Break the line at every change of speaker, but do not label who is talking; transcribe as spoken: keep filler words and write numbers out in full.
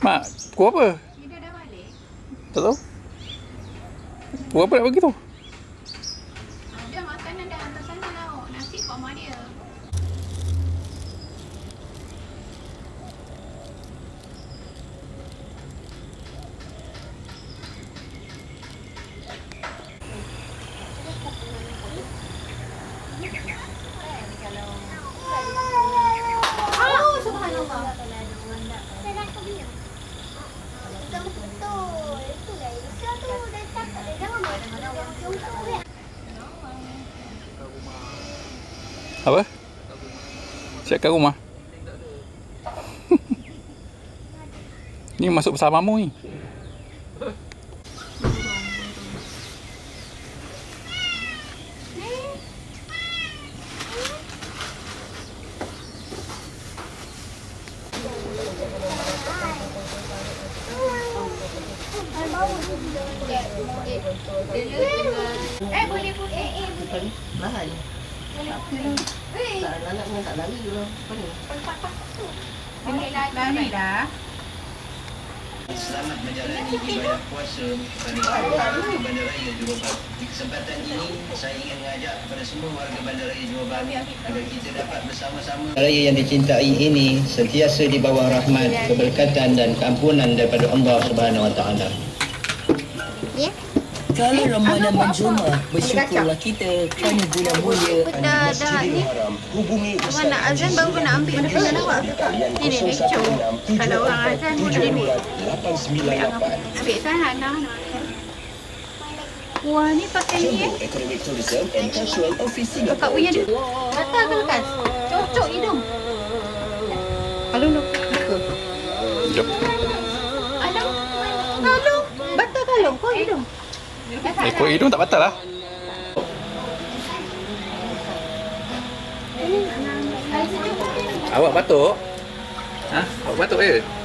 Mak, pukul apa?
Dia dah balik.
Tak tahu. Pukul apa nak bagi tu?
Ada makanan dah hantar sana tau. Nasi kat mak dia. Oh, subhanallah.
Apa? Siapkan rumah. Ni masuk bersamamu ni.
Eh, boleh pun. Eh, eh, boleh.
Mahal.
Eh,
Tak anak pun tak lari dulu. Apa ni?
boleh lari dah.
Selamat menjalani ibadah puasa pada Bandaraya Johor Bahru. Di kesempatan ini saya ingin mengajak kepada semua warga Bandaraya Johor Bahru agar kita dapat bersama-sama. Raya yang dicintai ini sentiasa di bawah rahmat, keberkatan dan keampunan daripada Allah Subhanahu Wa Taala.
Ya.
Kalau Ramadan menjuma, bersyukurlah kita kerana bulan mulia.
Dah, dah ni. Abang nak azan baru kena ambil depan dan awak. Ni ni lecur. Kalau orang azan pun dia ambil. Ambil sana nak. Wah, ni pakai ni eh. Kakak punya dia. Batal ke lekas? Cocok hidung. Kalau nak buka.
Jom.
Alam. Kalung. Batal kalung kau hidung.
Ekor hidung tak batal lah. Awak batuk? Ha? Awak batuk je?